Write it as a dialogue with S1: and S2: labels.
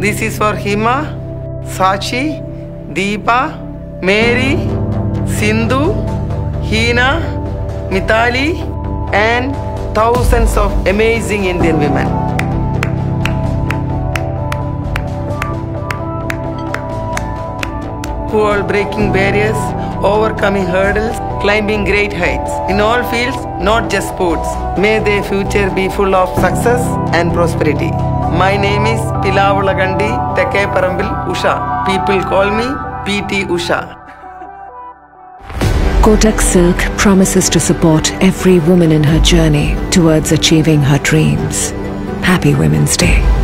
S1: This is for Hima, Sachi, Deepa, Mary, Sindhu, Hina, Mithali, and thousands of amazing Indian women. Who are breaking barriers, overcoming hurdles, climbing great heights. In all fields, not just sports. May their future be full of success and prosperity. My name is Pilavulagandi Tekkeparambil Usha. People call me PT Usha.
S2: Kotak Silk promises to support every woman in her journey towards achieving her dreams. Happy Women's Day.